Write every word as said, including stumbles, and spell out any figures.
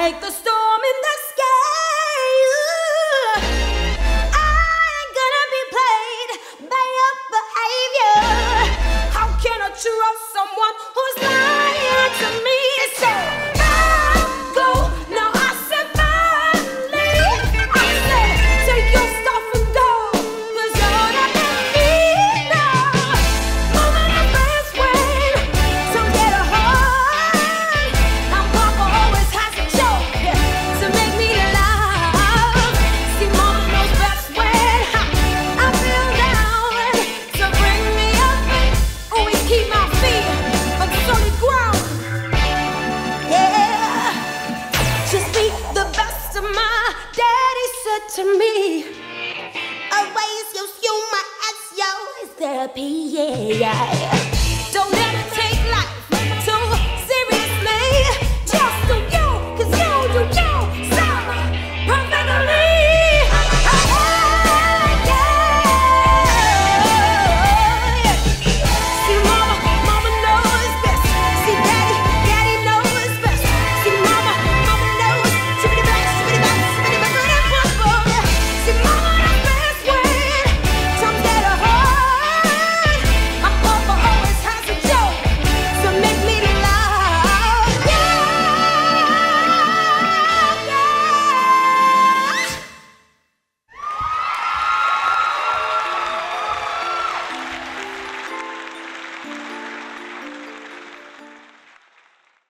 like the storm in the sky. Ooh, I ain't gonna be played by your behavior. How can I trust someone who's lying to me? So I go, now I said finally. I said take your stuff and go, 'cause you're not the leader. Moving the best way to get a heart. Now Papa always has a joke to make me laugh. See, Mama knows best when I feel down to bring me up. Always keep my feet on solid ground. Yeah, just be the best of my daddy said to me. Always use humor as your therapy. Yeah, yeah.